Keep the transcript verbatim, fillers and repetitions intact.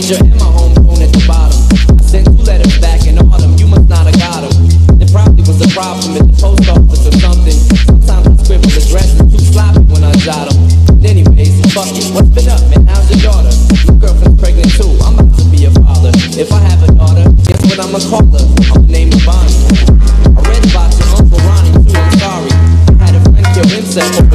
Asia and my homegrown at the bottom. I sent two letters back in autumn, you must not have got them. There probably was a problem at the post office or something. Sometimes I scribble addresses too sloppy when I jot them. But anyways, fuck it, what's been up, man? How's your daughter? My girlfriend's pregnant too, I'm about to be a father. If I have a daughter, guess what I'ma call her? I'ma name her Bonnie. I read about your Uncle Ronnie too, I'm sorry. I had a friend kill himself.